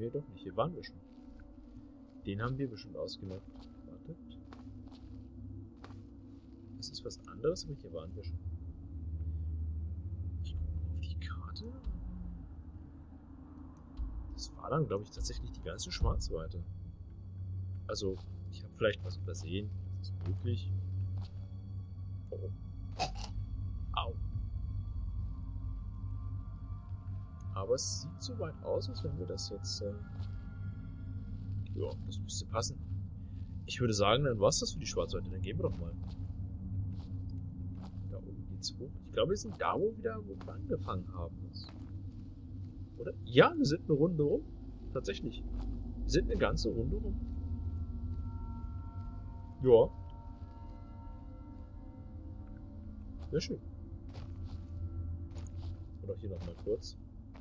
Nee, doch nicht. Hier waren wir schon. Den haben wir bestimmt ausgemacht. Wartet. Das ist was anderes, aber hier waren wir schon. Ich gucke mal auf die Karte. Das war dann, glaube ich, tatsächlich die ganze Schwarzweite. Also, ich habe vielleicht was übersehen. Das ist möglich. Oh. Au. Aber es sieht so weit aus, als wenn wir das jetzt... ja, das müsste passen. Ich würde sagen, dann war es das für die Schwarzweite. Dann gehen wir doch mal. Da oben geht's hoch. Ich glaube, wir sind da, wo wir angefangen haben. Oder? Ja, wir sind eine Runde rum. Tatsächlich. Wir sind eine ganze Runde rum. Ja. Sehr schön. Oder hier nochmal kurz.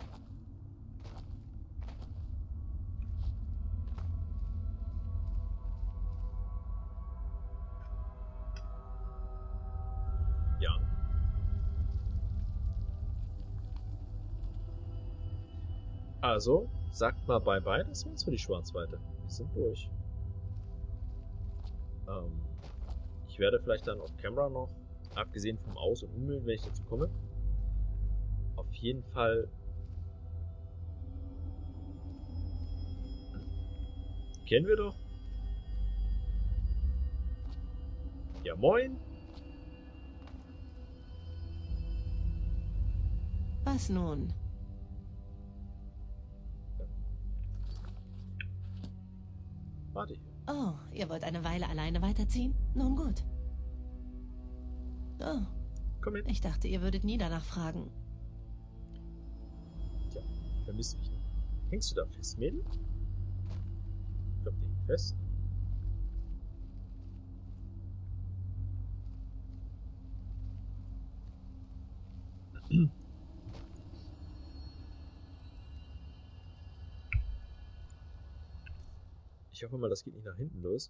Ja. Also, sagt mal bye-bye, das war's für die Schwarzweite. Wir sind durch. Ich werde vielleicht dann auf Camera noch, abgesehen vom Aus- und Umwählen, wenn ich dazu komme, auf jeden Fall kennen wir doch. Ja, moin. Was nun? Warte hier. Oh, ihr wollt eine Weile alleine weiterziehen? Nun gut. Oh, Komm mit. ich dachte, ihr würdet nie danach fragen. Tja, vermisst mich nicht. Hängst du da fest, Mädel? Ich glaube, die hängt fest. Ich hoffe mal, das geht nicht nach hinten los.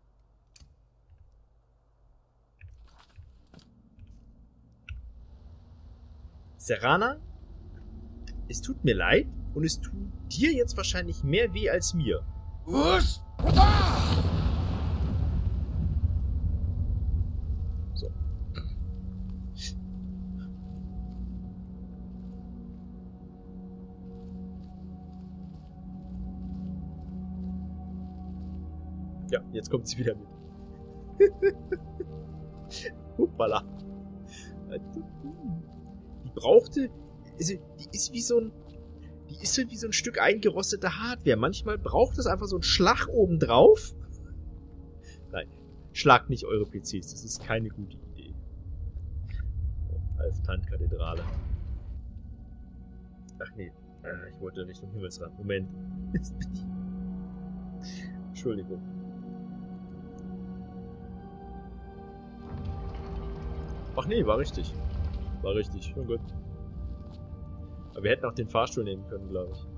Serana, es tut mir leid und es tut dir jetzt wahrscheinlich mehr weh als mir. Was? So. Ja, jetzt kommt sie wieder mit. Hoppala. Die brauchte, also die ist wie so ein Stück eingerostete Hardware. Manchmal braucht es einfach so einen Schlag oben drauf. Nein, schlagt nicht eure PCs, das ist keine gute Idee. Oh, Alf-Tant-Kathedrale. Ach nee, ich wollte Richtung Himmelsrand. Moment. Entschuldigung. Ach nee, war richtig. War richtig, schon gut. Aber wir hätten auch den Fahrstuhl nehmen können, glaube ich.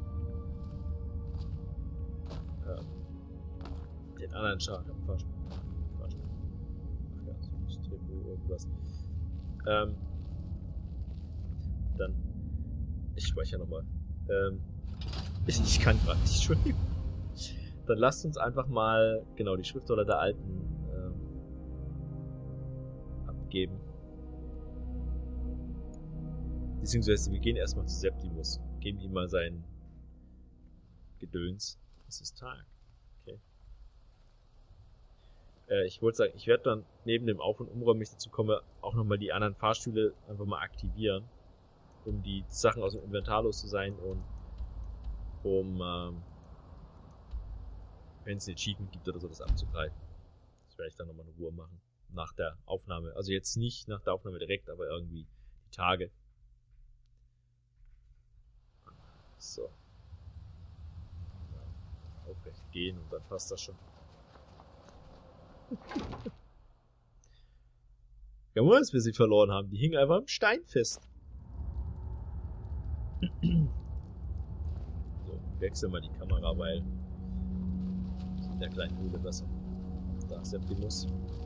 Den anderen Fahrstuhl. Ach ja, so ein Trepot, irgendwas. Dann. Ich speichere nochmal. Ich kann gerade nicht, Entschuldigung. Dann lasst uns einfach mal, genau, die Schriftrolle der Alten abgeben. Beziehungsweise wir gehen erstmal zu Septimus. Geben ihm mal sein Gedöns. Es ist Tag. Okay. Ich wollte sagen, ich werde dann neben dem Auf- und Umräumen, wenn ich dazu komme, auch nochmal die anderen Fahrstühle einfach mal aktivieren. Um die Sachen aus dem Inventar los zu sein und um, wenn es ein Achievement gibt oder so, das abzugreifen. Das werde ich dann nochmal in Ruhe machen. Nach der Aufnahme. Also jetzt nicht nach der Aufnahme direkt, aber irgendwie die Tage. So. Ja, aufrecht gehen und dann passt das schon. Ja, wo ist, wir sie verloren haben? Die hingen einfach am Stein fest. So, wechseln wir die Kamera, weil in der kleinen Höhle besser. Da ist Septimus.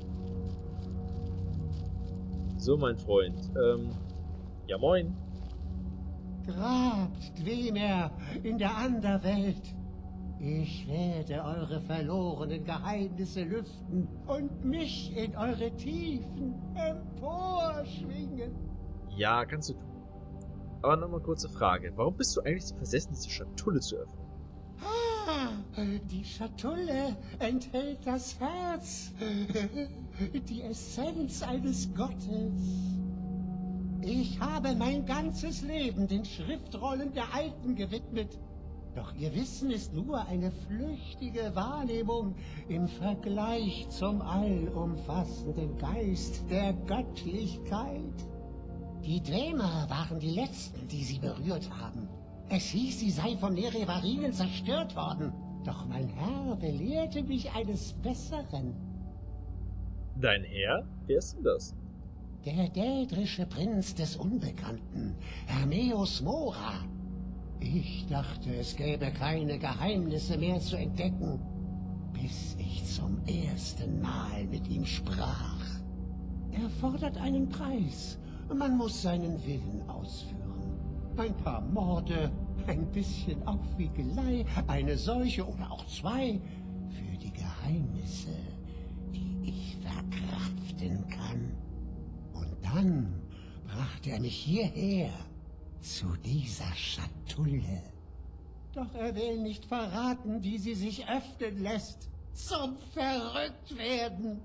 So, mein Freund. Ja, moin. Grabt, wem er in der Anderwelt. Ich werde eure verlorenen Geheimnisse lüften und mich in eure Tiefen emporschwingen. Ja, kannst du tun. Aber nochmal kurze Frage. Warum bist du eigentlich so versessen, diese Schatulle zu öffnen? Die Schatulle enthält das Herz, die Essenz eines Gottes. Ich habe mein ganzes Leben den Schriftrollen der Alten gewidmet. Doch ihr Wissen ist nur eine flüchtige Wahrnehmung im Vergleich zum allumfassenden Geist der Göttlichkeit. Die Dwemer waren die Letzten, die sie berührt haben. Es hieß, sie sei von Nerevarinen zerstört worden. Doch mein Herr belehrte mich eines Besseren. Dein Herr? Wer ist denn das? Der dädrische Prinz des Unbekannten, Hermeus Mora. Ich dachte, es gäbe keine Geheimnisse mehr zu entdecken, bis ich zum ersten Mal mit ihm sprach. Er fordert einen Preis. Man muss seinen Willen ausführen. Ein paar Morde, ein bisschen Aufwiegelei, eine Seuche oder auch zwei für die Geheimnisse, die ich verkraften kann. Und dann brachte er mich hierher, zu dieser Schatulle. Doch er will nicht verraten, wie sie sich öffnen lässt. Zum Verrücktwerden.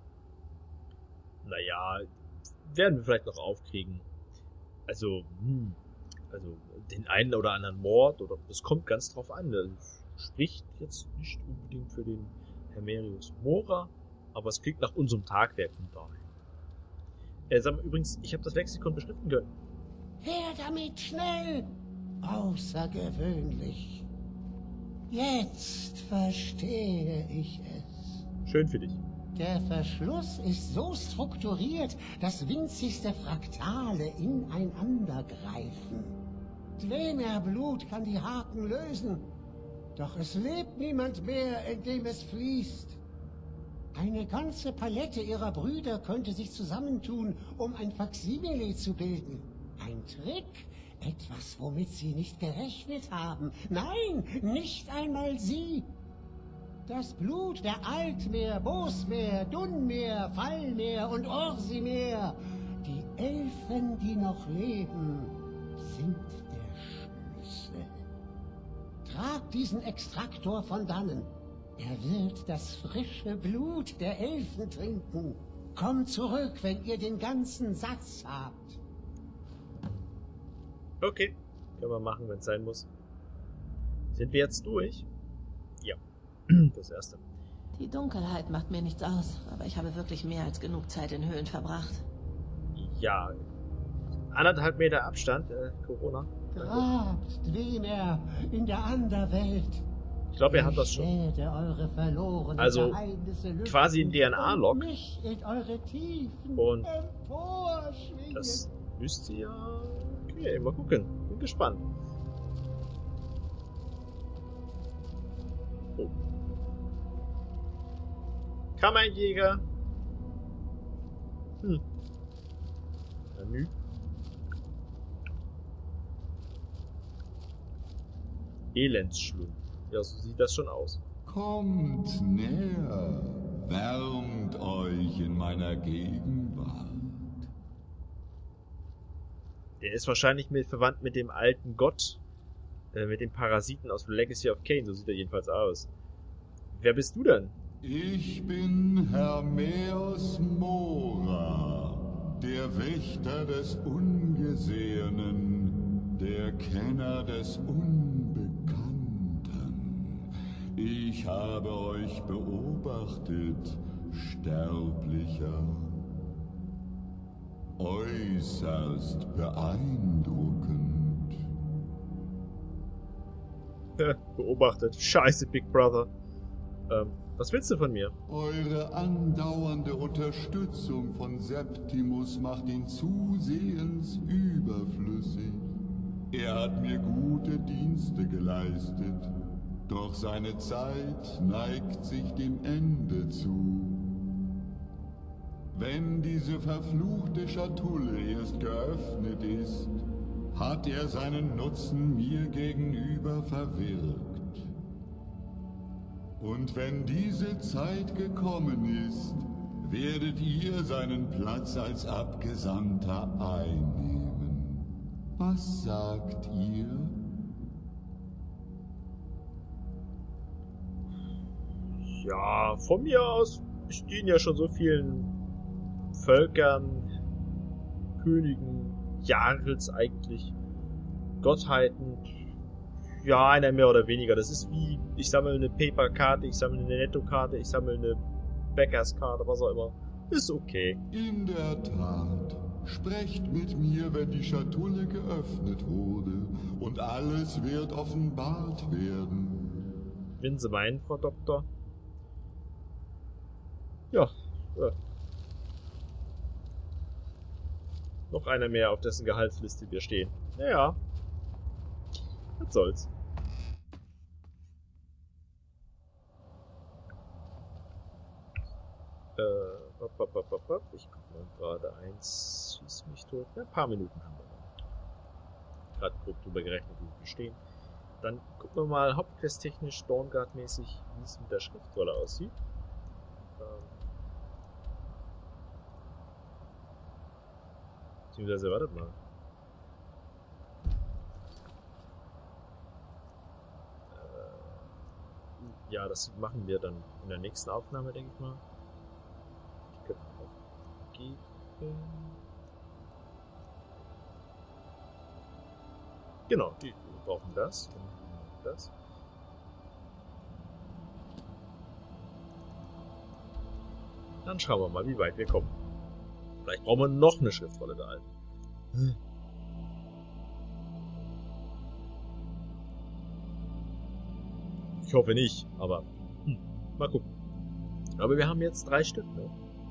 Naja, werden wir vielleicht noch aufkriegen. Also den einen oder anderen Mord, oder das kommt ganz drauf an. Das spricht jetzt nicht unbedingt für den Hermerius Mora, aber es klingt nach unserem Tagwerk von daher. Sag mal übrigens, ich habe das Lexikon beschriften können. Her damit, schnell! Außergewöhnlich. Jetzt verstehe ich es. Schön für dich. Der Verschluss ist so strukturiert, dass winzigste Fraktale ineinander greifen. Dwemerblut kann die Haken lösen, doch es lebt niemand mehr, in dem es fließt. Eine ganze Palette ihrer Brüder könnte sich zusammentun, um ein Faksimile zu bilden. Ein Trick, etwas, womit sie nicht gerechnet haben. Nein, nicht einmal sie. Das Blut der Altmeer, Bosmeer, Dunmeer, Fallmeer und Orsimeer. Die Elfen, die noch leben, sind der Schlüssel. Trag diesen Extraktor von dannen. Er wird das frische Blut der Elfen trinken. Kommt zurück, wenn ihr den ganzen Satz habt. Okay, können wir machen, wenn es sein muss. Sind wir jetzt durch? Ja, das erste. Die Dunkelheit macht mir nichts aus, aber ich habe wirklich mehr als genug Zeit in Höhlen verbracht. Ja, 1,5 Meter Abstand, Corona. Grabt, Dwemer, in der Anderwelt. Ich glaube, er hat das schon. Eure verlorenen Also Geheimnisse quasi ein DNA-Log. mich in eure Tiefen Und emporschwingen. das müsste ja... Okay, mal gucken. Bin gespannt. Oh. Kammerjäger. Menü. Elendsschlund. Ja, so sieht das schon aus. Kommt näher, wärmt euch in meiner Gegenwart. Der ist wahrscheinlich verwandt mit dem alten Gott, mit dem Parasiten aus Legacy of Kain. So sieht er jedenfalls aus. Wer bist du denn? Ich bin Hermeus Mora, der Wächter des Ungesehenen, der Kenner des Unbekannten. Ich habe euch beobachtet, Sterblicher. Äußerst beeindruckend. Beobachtet. Scheiße, Big Brother. Was willst du von mir? Eure andauernde Unterstützung von Septimus macht ihn zusehends überflüssig. Er hat mir gute Dienste geleistet, doch seine Zeit neigt sich dem Ende zu. Wenn diese verfluchte Schatulle erst geöffnet ist, hat er seinen Nutzen mir gegenüber verwirkt. Und wenn diese Zeit gekommen ist, werdet ihr seinen Platz als Abgesandter einnehmen. Was sagt ihr? Ja, von mir aus, ich diene ja schon so vielen Völkern, Königen, Jarls eigentlich, Gottheiten. Ja, einer mehr oder weniger. Das ist wie, ich sammle eine Paper-Karte, ich sammle eine Netto-Karte, ich sammle eine Bäckerskarte, was auch immer. Ist okay. In der Tat. Sprecht mit mir, wenn die Schatulle geöffnet wurde, und alles wird offenbart werden. Wenn Sie meinen, Frau Doktor. Ja. Noch einer mehr, auf dessen Gehaltsliste wir stehen. Naja. Was soll's. Ich guck mal gerade eins. Schieß mich tot. Ja, ein paar Minuten haben wir noch. Gerade grob drüber gerechnet, wie wir stehen. Dann gucken wir mal hauptquest-technisch, Dawnguard-mäßig, wie es mit der Schriftrolle aussieht. Beziehungsweise, wartet mal. Ja, das machen wir dann in der nächsten Aufnahme, denke ich mal. Die können wir auch geben. Genau, die brauchen das. Und das. Dann schauen wir mal, wie weit wir kommen. Vielleicht brauchen wir noch eine Schriftrolle der alten. Ich hoffe nicht, aber mal gucken. Aber wir haben jetzt 3 Stück, ne?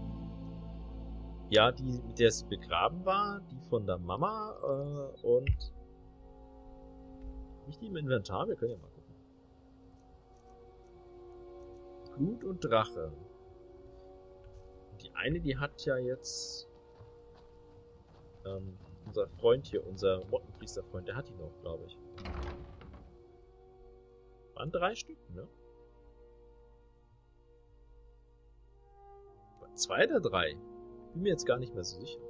Ja, die, mit der sie begraben war, die von der Mama und nicht die im Inventar, wir können ja mal gucken. Blut und Drache. Die eine, die hat ja jetzt unser Freund hier, unser Mottenpriesterfreund, der hat die noch, glaube ich. Waren 3 Stück, ne? 2 oder 3? Bin mir jetzt gar nicht mehr so sicher.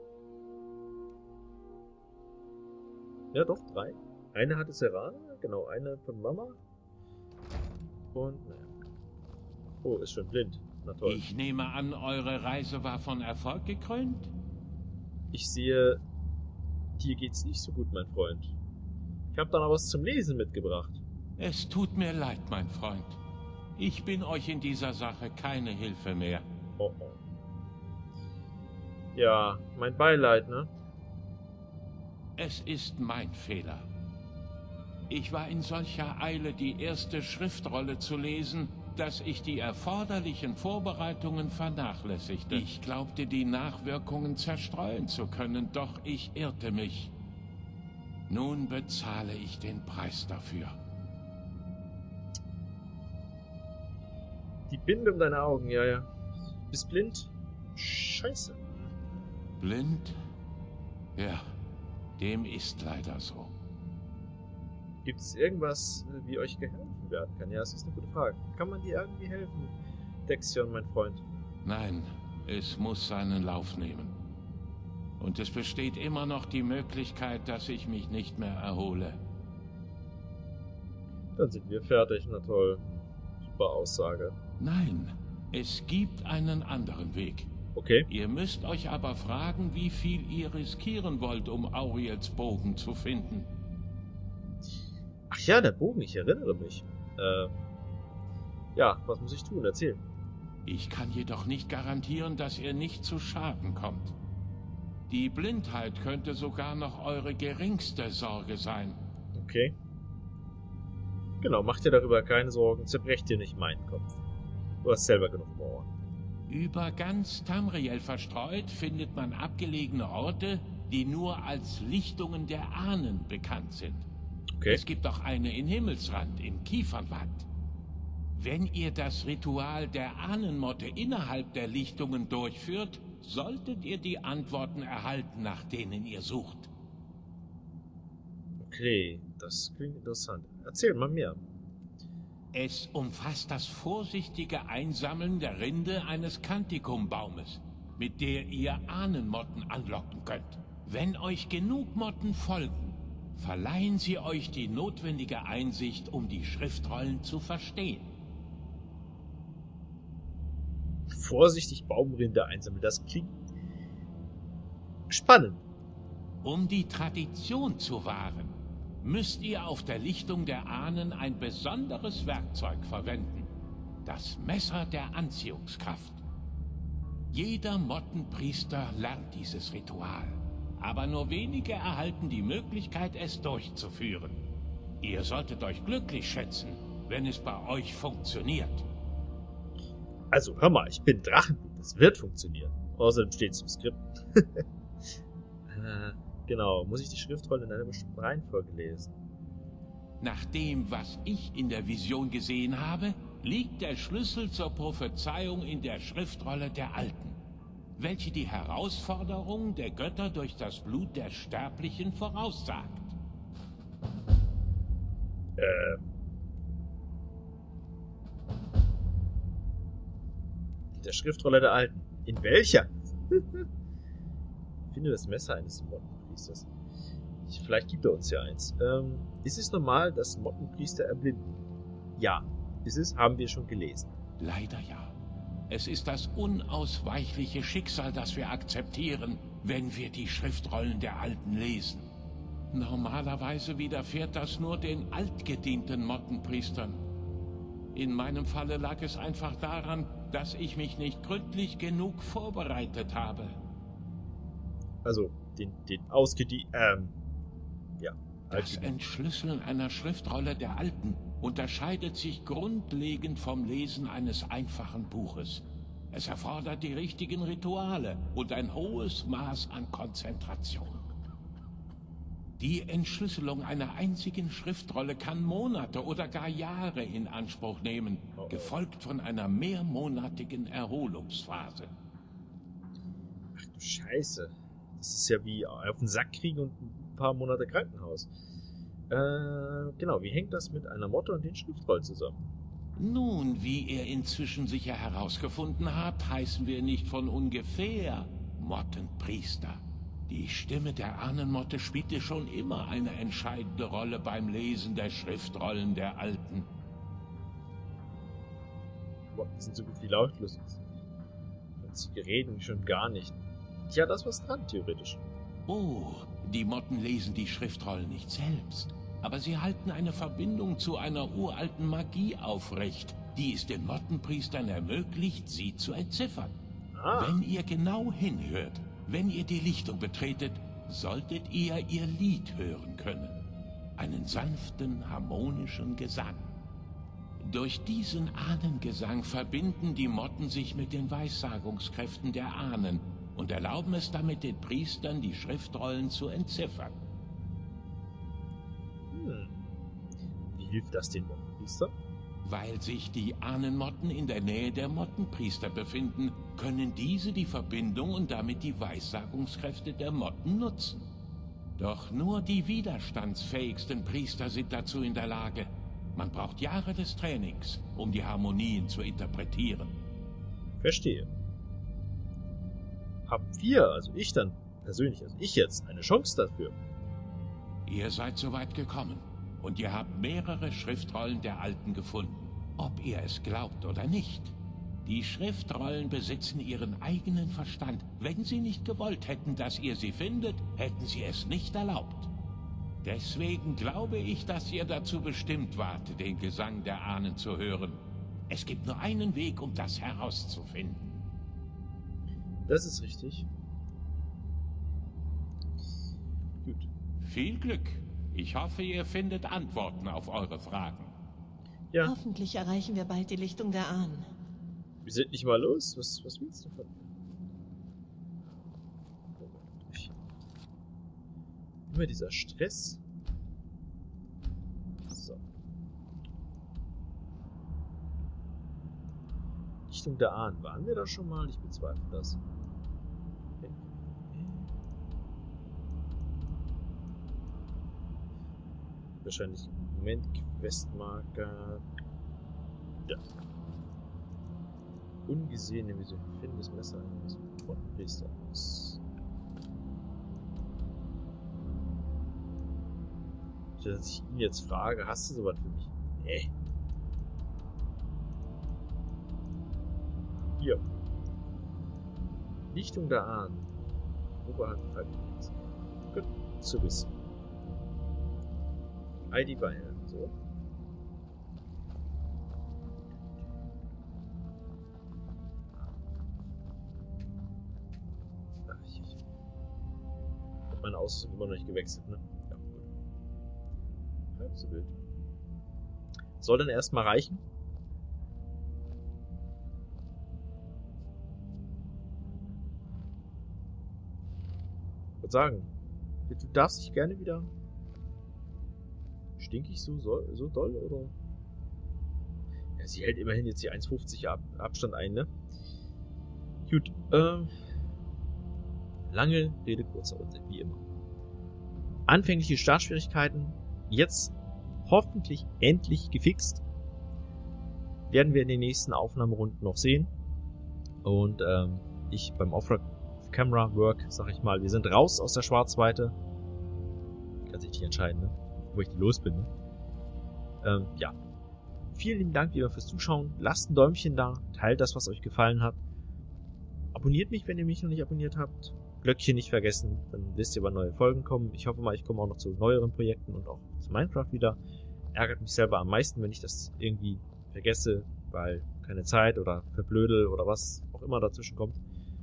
Ja, doch, 3. Eine hatte Serana, genau, eine von Mama. Und, naja. Oh, ist schon blind. Na toll. Ich nehme an, eure Reise war von Erfolg gekrönt? Ich sehe, dir geht's nicht so gut, mein Freund. Ich habe da noch was zum Lesen mitgebracht. Es tut mir leid, mein Freund. Ich bin euch in dieser Sache keine Hilfe mehr. Oh oh. Ja, mein Beileid, ne? Es ist mein Fehler. Ich war in solcher Eile, die erste Schriftrolle zu lesen, dass ich die erforderlichen Vorbereitungen vernachlässigte. Ich glaubte, die Nachwirkungen zerstreuen zu können, doch ich irrte mich. Nun bezahle ich den Preis dafür. Die Binde um deine Augen, ja, ja. Bist blind? Scheiße. Blind? Ja, dem ist leider so. Gibt es irgendwas, wie euch geholfen werden kann? Ja, das ist eine gute Frage. Kann man dir irgendwie helfen, Dexion, mein Freund? Nein, es muss seinen Lauf nehmen. Und es besteht immer noch die Möglichkeit, dass ich mich nicht mehr erhole. Dann sind wir fertig, na toll. Super Aussage. Nein, es gibt einen anderen Weg. Okay. Ihr müsst euch aber fragen, wie viel ihr riskieren wollt, um Auriels Bogen zu finden. Ach ja, der Bogen, ich erinnere mich. Ja, was muss ich tun? Erzähl. Ich kann jedoch nicht garantieren, dass ihr nicht zu Schaden kommt. Die Blindheit könnte sogar noch eure geringste Sorge sein. Okay. Genau, mach dir darüber keine Sorgen, zerbrecht dir nicht meinen Kopf. Du hast selber genug Mauern. Über ganz Tamriel verstreut findet man abgelegene Orte, die nur als Lichtungen der Ahnen bekannt sind. Okay. Es gibt auch eine in Himmelsrand, im Kiefernwald. Wenn ihr das Ritual der Ahnenmotte innerhalb der Lichtungen durchführt, solltet ihr die Antworten erhalten, nach denen ihr sucht. Okay, das klingt interessant. Erzähl mal mehr. Es umfasst das vorsichtige Einsammeln der Rinde eines Kantikum-Baumes, mit der ihr Ahnenmotten anlocken könnt. Wenn euch genug Motten folgen, verleihen sie euch die notwendige Einsicht, um die Schriftrollen zu verstehen. Vorsichtig Baumrinde einsammeln, das klingt spannend. Um die Tradition zu wahren, müsst ihr auf der Lichtung der Ahnen ein besonderes Werkzeug verwenden. Das Messer der Anziehungskraft. Jeder Mottenpriester lernt dieses Ritual, aber nur wenige erhalten die Möglichkeit, es durchzuführen. Ihr solltet euch glücklich schätzen, wenn es bei euch funktioniert. Also, hör mal, ich bin Drachenblut, das wird funktionieren. Außerdem steht es im Skript. Genau, muss ich die Schriftrollen in einer bestimmten Reihenfolge lesen? Nach dem, was ich in der Vision gesehen habe, liegt der Schlüssel zur Prophezeiung in der Schriftrolle der Alten, welche die Herausforderung der Götter durch das Blut der Sterblichen voraussagt. Der Schriftrolle der Alten. In welcher? Ich finde das Messer eines Mottenpriesters. Vielleicht gibt er uns ja eins. Ist es normal, dass Mottenpriester erblinden? Ja. Ist es? Haben wir schon gelesen. Leider ja. Es ist das unausweichliche Schicksal, das wir akzeptieren, wenn wir die Schriftrollen der Alten lesen. Normalerweise widerfährt das nur den altgedienten Mottenpriestern. In meinem Falle lag es einfach daran, dass ich mich nicht gründlich genug vorbereitet habe. Also, ja. Das Entschlüsseln einer Schriftrolle der Alten unterscheidet sich grundlegend vom Lesen eines einfachen Buches. Es erfordert die richtigen Rituale und ein hohes Maß an Konzentration. Die Entschlüsselung einer einzigen Schriftrolle kann Monate oder gar Jahre in Anspruch nehmen, gefolgt von einer mehrmonatigen Erholungsphase. Ach du Scheiße. Das ist ja wie auf den Sack kriegen und ein paar Monate Krankenhaus. Genau, wie hängt das mit einer Motte und den Schriftrollen zusammen? Nun, wie ihr inzwischen sicher herausgefunden habt, heißen wir nicht von ungefähr Mottenpriester. Die Stimme der Ahnenmotte spielte schon immer eine entscheidende Rolle beim Lesen der Schriftrollen der Alten. Motten sind so gut wie lautlos. Und sie reden schon gar nicht. Ja, da ist was dran, theoretisch. Oh, die Motten lesen die Schriftrollen nicht selbst. Aber sie halten eine Verbindung zu einer uralten Magie aufrecht, die es den Mottenpriestern ermöglicht, sie zu entziffern. Wenn ihr genau hinhört, wenn ihr die Lichtung betretet, solltet ihr ihr Lied hören können. Einen sanften, harmonischen Gesang. Durch diesen Ahnengesang verbinden die Motten sich mit den Weissagungskräften der Ahnen und erlauben es damit den Priestern, die Schriftrollen zu entziffern. Wie hilft das den Mottenpriestern? Weil sich die Ahnenmotten in der Nähe der Mottenpriester befinden, können diese die Verbindung und damit die Weissagungskräfte der Motten nutzen. Doch nur die widerstandsfähigsten Priester sind dazu in der Lage. Man braucht Jahre des Trainings, um die Harmonien zu interpretieren. Verstehe. Haben wir, also ich dann persönlich, also ich jetzt, eine Chance dafür? Ihr seid so weit gekommen und ihr habt mehrere Schriftrollen der Alten gefunden, ob ihr es glaubt oder nicht. Die Schriftrollen besitzen ihren eigenen Verstand. Wenn sie nicht gewollt hätten, dass ihr sie findet, hätten sie es nicht erlaubt. Deswegen glaube ich, dass ihr dazu bestimmt wart, den Gesang der Ahnen zu hören. Es gibt nur einen Weg, um das herauszufinden. Das ist richtig. Gut. Viel Glück. Ich hoffe, ihr findet Antworten auf eure Fragen. Ja. Hoffentlich erreichen wir bald die Lichtung der Ahnen. Wir sind nicht mal los. Was willst du von mir? Immer dieser Stress. So. Lichtung der Ahnen. Waren wir da schon mal? Ich bezweifle das. Wahrscheinlich Moment, Questmarker. Ja. Ungesehene Vision. Finden das Messer eines Priesters. Dass ich ihn jetzt frage, hast du sowas für mich? Nee. Hier. Lichtung der Ahnen. Oberhalb Falkenlinks. Gut zu wissen. ID Beine. So. Meine Ausrüstung immer noch nicht gewechselt, ne? Ja, gut. Halb so wild. Soll dann erstmal reichen? Ich würde sagen, du darfst dich gerne wieder... Stink ich so doll, oder? Ja, sie hält immerhin jetzt die 1,50 Abstand ein, ne? Gut, lange Rede, kurzer Rede, wie immer. Anfängliche Startschwierigkeiten, jetzt hoffentlich endlich gefixt. Werden wir in den nächsten Aufnahmerunden noch sehen. Und ich beim Off-Camera-Work, sag ich mal, wir sind raus aus der Schwarzweite. Kann sich nicht entscheiden, ne? Wo ich die los bin, ne? Ja. Vielen lieben Dank wieder fürs Zuschauen. Lasst ein Däumchen da, teilt das, was euch gefallen hat. Abonniert mich, wenn ihr mich noch nicht abonniert habt. Glöckchen nicht vergessen, dann wisst ihr, wann neue Folgen kommen. Ich hoffe mal, ich komme auch noch zu neueren Projekten und auch zu Minecraft wieder. Ärgert mich selber am meisten, wenn ich das irgendwie vergesse, weil keine Zeit oder verblödel oder was auch immer dazwischen kommt.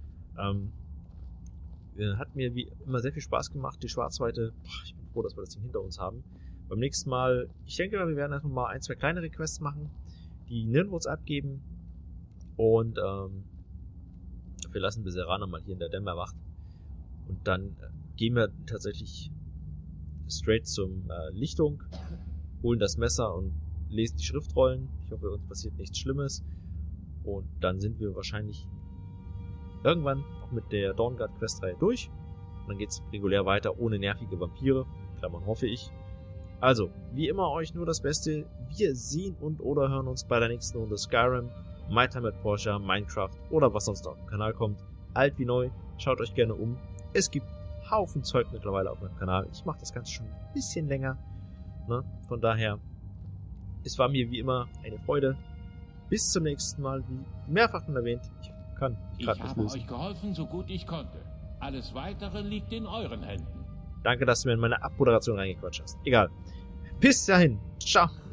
Hat mir wie immer sehr viel Spaß gemacht, die Schwarzweite. Ich bin froh, dass wir das Ding hinter uns haben. Beim nächsten Mal, ich denke mal, wir werden einfach mal 1, 2 kleine Quests machen, die nirgendwo abgeben. Und wir lassen Berserana mal hier in der Dämmerwacht. Und dann gehen wir tatsächlich straight zum Lichtung, holen das Messer und lesen die Schriftrollen. Ich hoffe, uns passiert nichts Schlimmes. Und dann sind wir wahrscheinlich irgendwann auch mit der Dawnguard Questreihe durch. Und dann geht's regulär weiter, ohne nervige Vampire. Klammern hoffe ich. Also, wie immer euch nur das Beste. Wir sehen und oder hören uns bei der nächsten Runde Skyrim, My Time at Porsche, Minecraft oder was sonst auf dem Kanal kommt. Alt wie neu, schaut euch gerne um. Es gibt Haufen Zeug mittlerweile auf meinem Kanal. Ich mache das Ganze schon ein bisschen länger. Ne? Von daher, es war mir wie immer eine Freude. Bis zum nächsten Mal, wie mehrfach schon erwähnt. Ich habe euch geholfen, so gut ich konnte. Alles Weitere liegt in euren Händen. Danke, dass du mir in meine Abmoderation reingequatscht hast. Egal. Bis dahin. Ciao.